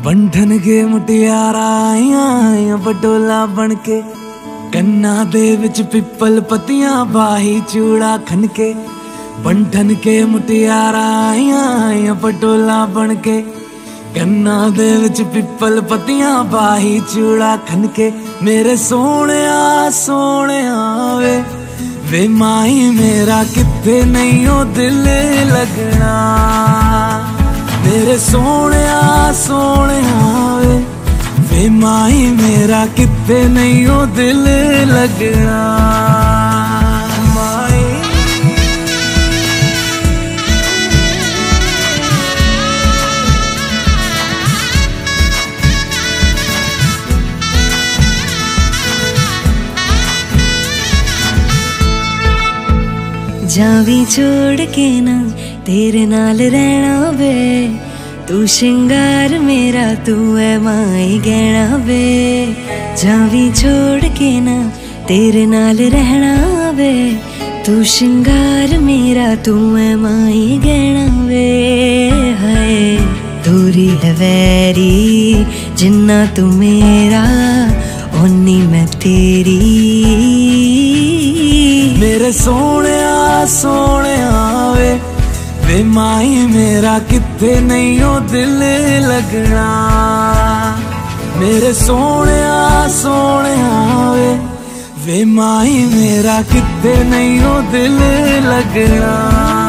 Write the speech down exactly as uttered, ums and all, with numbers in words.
बंधन के मुटियारा आइया बटोला बनके, कन्ना दे विच पिपल पतियां बाही चूड़ा खनके। बंधन के मुटियारा आइया बटोला बनके, कन्ना दे विच पिपल पतियां बाही चूड़ा खनके। मेरे सोने सोने वे वे माही मेरा किथे नहीं ओ दिल लगना। मेरे सोने सोने वे वे माही मेरा किथे नहीं ओ दिल लगना। माही जावी छोड़ के ना तेरे नाल रहना वे, तू शिंगार मेरा तू है माई गहना वे। जावी छोड़ के ना तेरे नाल रहना वे, तू शिंगार मेरा तू है माई गहना वे। हाय दूरी है वैरी जिन्ना तू मेरा ओनी मैं तेरी। मेरे सोने सोने वे वे माही मेरा किथे नहीं ओ दिल लगना। मेरे सोने सोने वे वे माही मेरा किथे नहीं ओ दिल लगना।